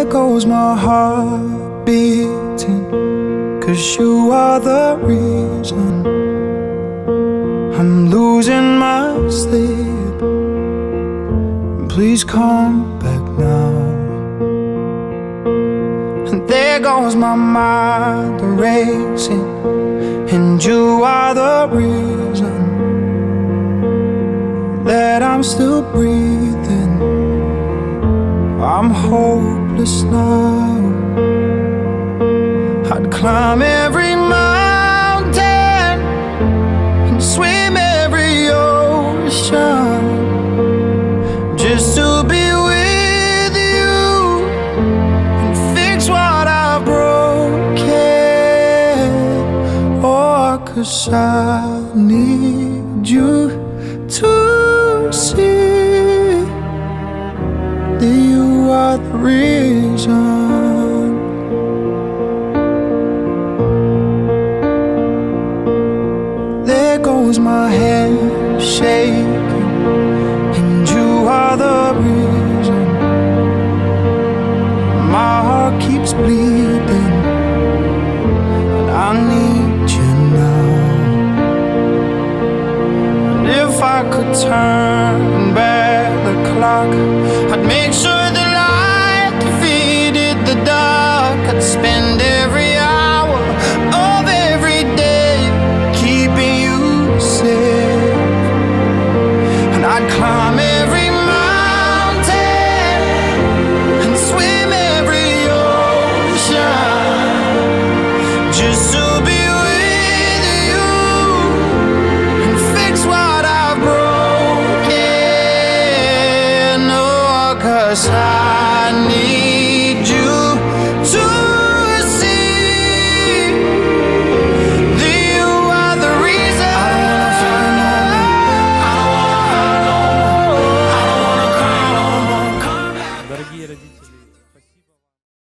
There goes my heart beating, 'cause you are the reason I'm losing my sleep. Please come back now. And there goes my mind racing, and you are the reason that I'm still breathing. I'm hopeless now. I'd climb every mountain and swim every ocean just to be with you and fix what I've broken. Oh, 'cause I need you to see that you are the reason. There goes my hand shaking, and you are the reason my heart keeps bleeding.